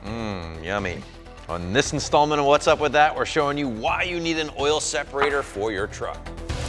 Yummy. On this installment of What's Up With That, we're showing you why you need an oil separator for your truck.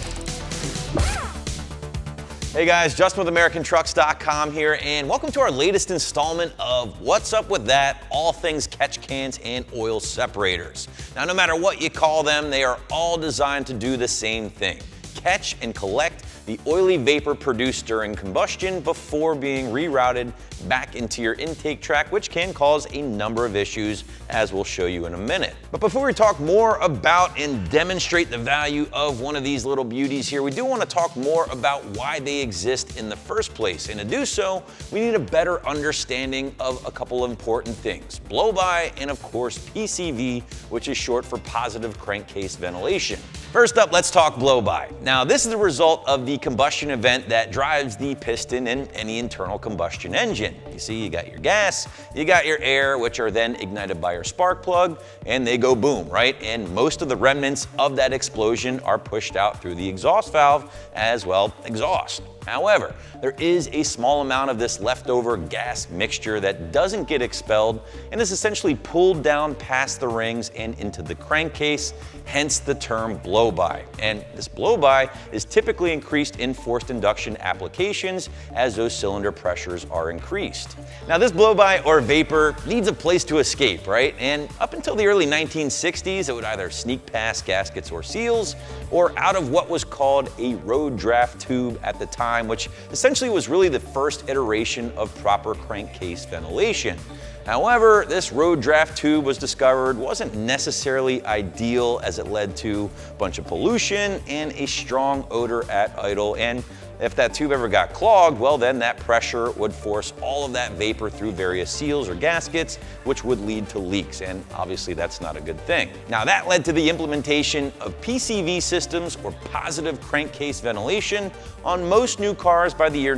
Hey guys, Justin with AmericanTrucks.com here, and welcome to our latest installment of What's Up With That, all things catch cans and oil separators. Now, no matter what you call them, they are all designed to do the same thing: catch and collect the oily vapor produced during combustion before being rerouted back into your intake tract, which can cause a number of issues, as we'll show you in a minute. But before we talk more about and demonstrate the value of one of these little beauties here, we do want to talk more about why they exist in the first place. And to do so, we need a better understanding of a couple of important things: blow-by and, of course, PCV, which is short for positive crankcase ventilation. First up, let's talk blow-by. Now, this is the result of the combustion event that drives the piston in any internal combustion engine. You see, you got your gas, you got your air, which are then ignited by your spark plug, and they go boom, right? And most of the remnants of that explosion are pushed out through the exhaust valve as well, exhaust. However, there is a small amount of this leftover gas mixture that doesn't get expelled and is essentially pulled down past the rings and into the crankcase, hence the term blow-by. And this blow-by is typically increased in forced induction applications as those cylinder pressures are increased. Now, this blow-by or vapor needs a place to escape, right? And up until the early 1960s, it would either sneak past gaskets or seals, or out of what was called a road draft tube at the time, which essentially was really the first iteration of proper crankcase ventilation. However, this road draft tube was discovered wasn't necessarily ideal, as it led to a bunch of pollution and a strong odor at idle. And if that tube ever got clogged, well, then that pressure would force all of that vapor through various seals or gaskets, which would lead to leaks, and obviously that's not a good thing. Now, that led to the implementation of PCV systems, or positive crankcase ventilation, on most new cars by the year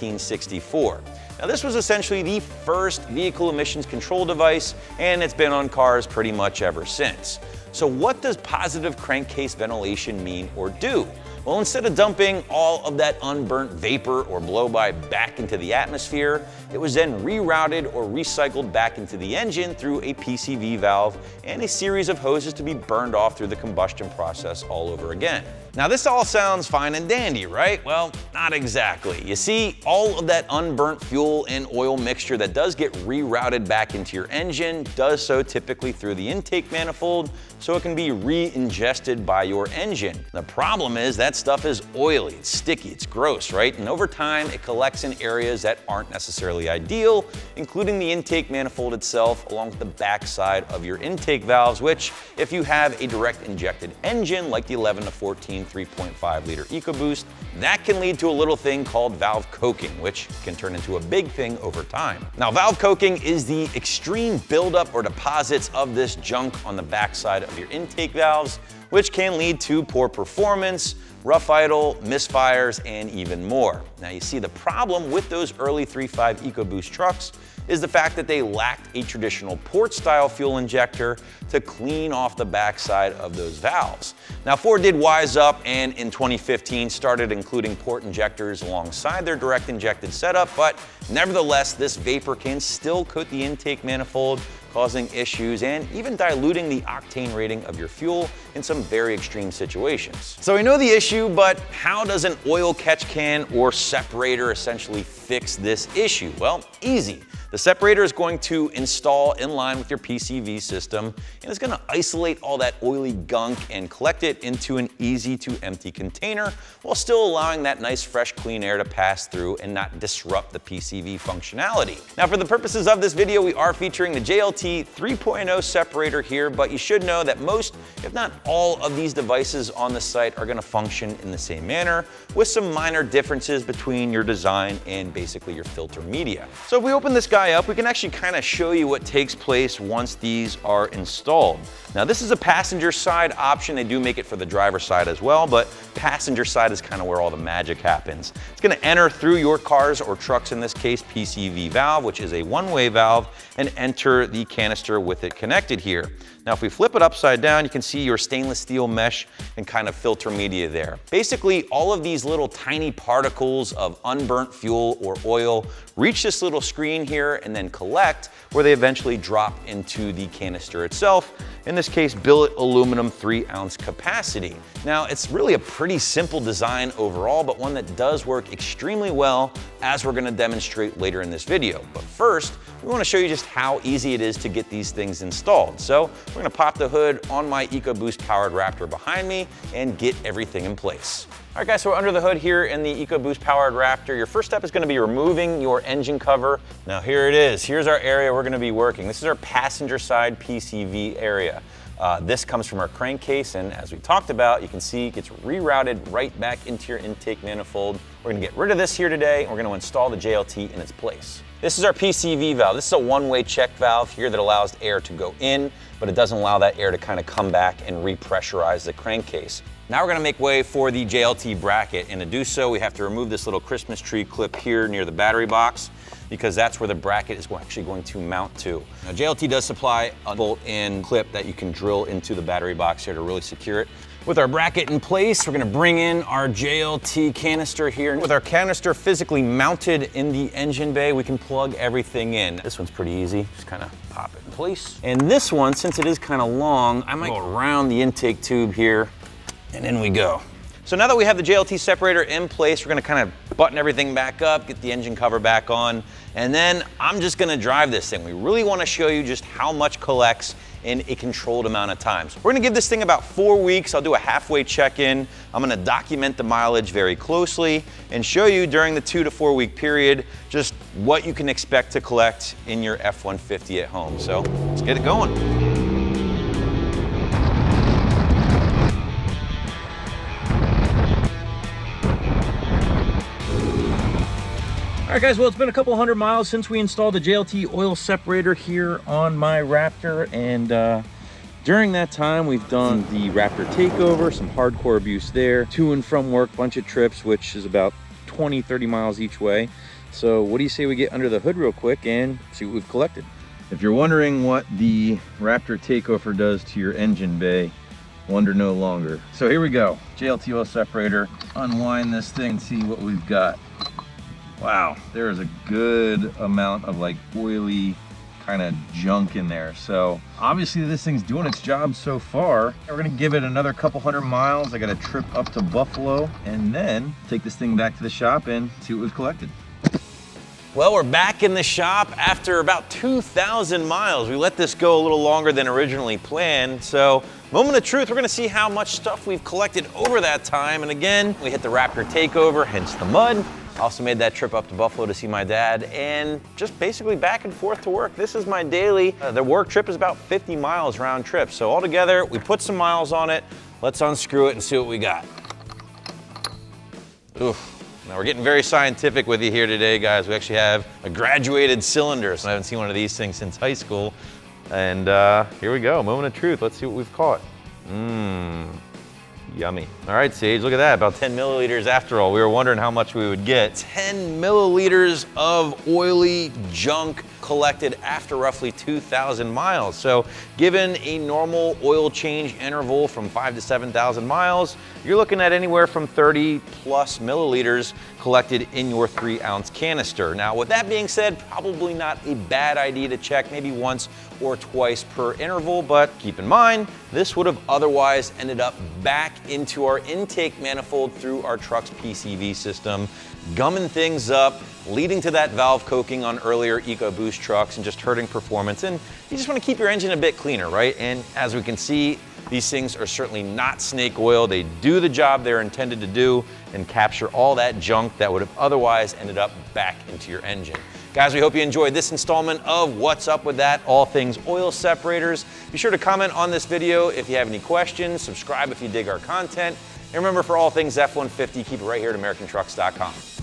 1964. Now, this was essentially the first vehicle emissions control device, and it's been on cars pretty much ever since. So what does positive crankcase ventilation mean or do? Well, instead of dumping all of that unburnt vapor or blow-by back into the atmosphere, it was then rerouted or recycled back into the engine through a PCV valve and a series of hoses to be burned off through the combustion process all over again. Now, this all sounds fine and dandy, right? Well, not exactly. You see, all of that unburnt fuel and oil mixture that does get rerouted back into your engine does so typically through the intake manifold, so it can be re-ingested by your engine. The problem is that stuff is oily, it's sticky, it's gross, right? And over time, it collects in areas that aren't necessarily ideal, including the intake manifold itself, along with the backside of your intake valves, which, if you have a direct injected engine like the 11 to 14 3.5 liter EcoBoost, that can lead to a little thing called valve coking, which can turn into a big thing over time. Now, valve coking is the extreme buildup or deposits of this junk on the backside of your intake valves, which can lead to poor performance, rough idle, misfires, and even more. Now, you see, the problem with those early 3.5 EcoBoost trucks is the fact that they lacked a traditional port-style fuel injector to clean off the backside of those valves. Now, Ford did wise up and in 2015 started including port injectors alongside their direct injected setup, but nevertheless, this vapor can still coat the intake manifold, causing issues and even diluting the octane rating of your fuel in some very extreme situations. So we know the issue, but how does an oil catch can or separator essentially fix this issue? Well, easy. The separator is going to install in line with your PCV system, and it's going to isolate all that oily gunk and collect it into an easy to empty container, while still allowing that nice fresh clean air to pass through and not disrupt the PCV functionality. Now, for the purposes of this video, we are featuring the JLT 3.0 separator here, but you should know that most, if not all, of these devices on the site are going to function in the same manner, with some minor differences between your design and basically your filter media. So if we open this guy up, we can actually kind of show you what takes place once these are installed. Now, this is a passenger side option. They do make it for the driver side as well, but passenger side is kind of where all the magic happens. It's going to enter through your cars, or trucks in this case, PCV valve, which is a one-way valve, and enter the canister with it connected here. Now, if we flip it upside down, you can see your stainless steel mesh and kind of filter media there. Basically, all of these little tiny particles of unburnt fuel or oil reach this little screen here and then collect where they eventually drop into the canister itself. In this case, billet aluminum 3-ounce capacity. Now, it's really a pretty simple design overall, but one that does work extremely well, as we're gonna demonstrate later in this video. But first, we wanna show you just how easy it is to get these things installed. So we're gonna pop the hood on my EcoBoost powered Raptor behind me and get everything in place. All right guys, so we're under the hood here in the EcoBoost powered Raptor. Your first step is gonna be removing your engine cover. Now here it is. Here's our area we're gonna be working. This is our passenger side PCV area. This comes from our crankcase, and as we talked about, you can see it gets rerouted right back into your intake manifold. We're gonna get rid of this here today, and we're gonna install the JLT in its place. This is our PCV valve. This is a one-way check valve here that allows air to go in, but it doesn't allow that air to kind of come back and repressurize the crankcase. Now we're gonna make way for the JLT bracket, and to do so, we have to remove this little Christmas tree clip here near the battery box, because that's where the bracket is actually going to mount to. Now JLT does supply a bolt-in clip that you can drill into the battery box here to really secure it. With our bracket in place, we're gonna bring in our JLT canister here. With our canister physically mounted in the engine bay, we can plug everything in. This one's pretty easy, just kind of pop it in place. And this one, since it is kind of long, I might go around the intake tube here, and in we go. So now that we have the JLT separator in place, we're gonna kind of button everything back up, get the engine cover back on, and then I'm just gonna drive this thing. We really wanna show you just how much collects in a controlled amount of time. So we're gonna give this thing about 4 weeks. I'll do a halfway check-in. I'm gonna document the mileage very closely and show you during the 2 to 4 week period just what you can expect to collect in your F-150 at home. So let's get it going. All right guys, well it's been a couple hundred miles since we installed the JLT oil separator here on my Raptor, and during that time we've done the Raptor takeover, some hardcore abuse there, to and from work, bunch of trips, which is about 20-30 miles each way. So what do you say we get under the hood real quick and see what we've collected? If you're wondering what the Raptor takeover does to your engine bay, wonder no longer. So here we go, JLT oil separator, unwind this thing and see what we've got. Wow, there is a good amount of like oily kind of junk in there. So obviously this thing's doing its job so far. We're gonna give it another couple hundred miles. I got a trip up to Buffalo and then take this thing back to the shop and see what we've collected. Well, we're back in the shop after about 2,000 miles. We let this go a little longer than originally planned. So moment of truth, we're gonna see how much stuff we've collected over that time. And again, we hit the Raptor takeover, hence the mud. Also made that trip up to Buffalo to see my dad, and just basically back and forth to work. This is my daily. The work trip is about 50 miles round trip. So altogether, we put some miles on it. Let's unscrew it and see what we got. Oof. Now we're getting very scientific with you here today, guys. We actually have a graduated cylinder. So I haven't seen one of these things since high school. And here we go, moment of truth. Let's see what we've caught. Yummy. All right, Sage, look at that, about 10 milliliters after all. We were wondering how much we would get. 10 milliliters of oily junk collected after roughly 2,000 miles. So given a normal oil change interval from 5,000 to 7,000 miles, you're looking at anywhere from 30 plus milliliters collected in your 3-ounce canister. Now, with that being said, probably not a bad idea to check maybe once or twice per interval, but keep in mind, this would have otherwise ended up back into our intake manifold through our truck's PCV system, gumming things up, leading to that valve coking on earlier EcoBoost trucks and just hurting performance. And you just want to keep your engine a bit cleaner, right? And as we can see, these things are certainly not snake oil. They do the job they're intended to do and capture all that junk that would have otherwise ended up back into your engine. Guys, we hope you enjoyed this installment of What's Up With That, all things oil separators. Be sure to comment on this video if you have any questions, subscribe if you dig our content, and remember, for all things F-150, keep it right here at AmericanTrucks.com.